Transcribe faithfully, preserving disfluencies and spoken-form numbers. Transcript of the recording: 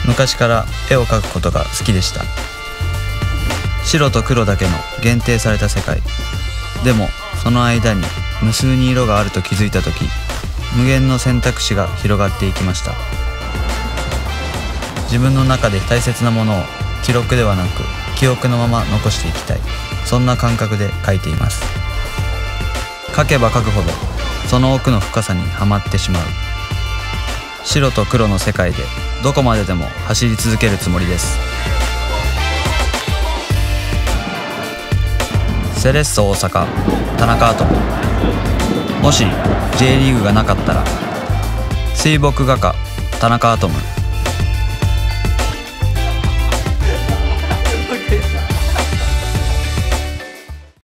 昔から絵を描くことが好きでした。白と黒だけの限定された世界でも、その間に無数に色があると気づいた時、無限の選択肢が広がっていきました。自分の中で大切なものを記録ではなく記憶のまま残していきたい、そんな感覚で描いています。描けば描くほどその奥の深さにはまってしまう。白と黒の世界でどこまででも走り続けるつもりです。セレッソ大阪、田中アトム。もし J リーグがなかったら、水墨画家田中アトム。